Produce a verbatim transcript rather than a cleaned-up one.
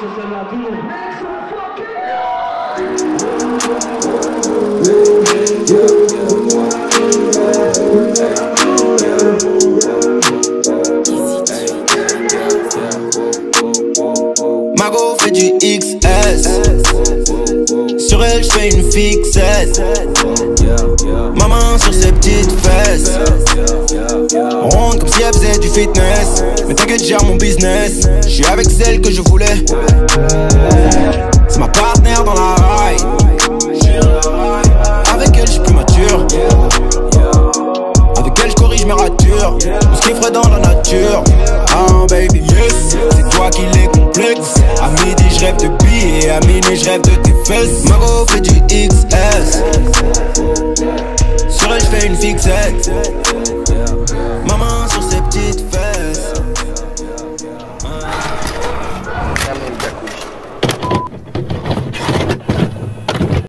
sur celle-là, tout le monde. Margot fait du X S. Sur elle j'fais une fixette. Maman sur ses petites fesses. Ronde comme si elle faisait du fitness. Mais t'inquiète, gère mon business. J'suis avec celle que je voulais. C'est ma partenaire dans la ride. Avec elle j'suis plus mature. Avec elle j'corrige mes ratures. Tout ce qui ferait dans la nature. Ah baby yes, c'est toi qui les complexe. À midi j'rêve de billets, à minuit j'rêve de tes fesses. Margot fait du X S. Sur elle j'fais une fixette.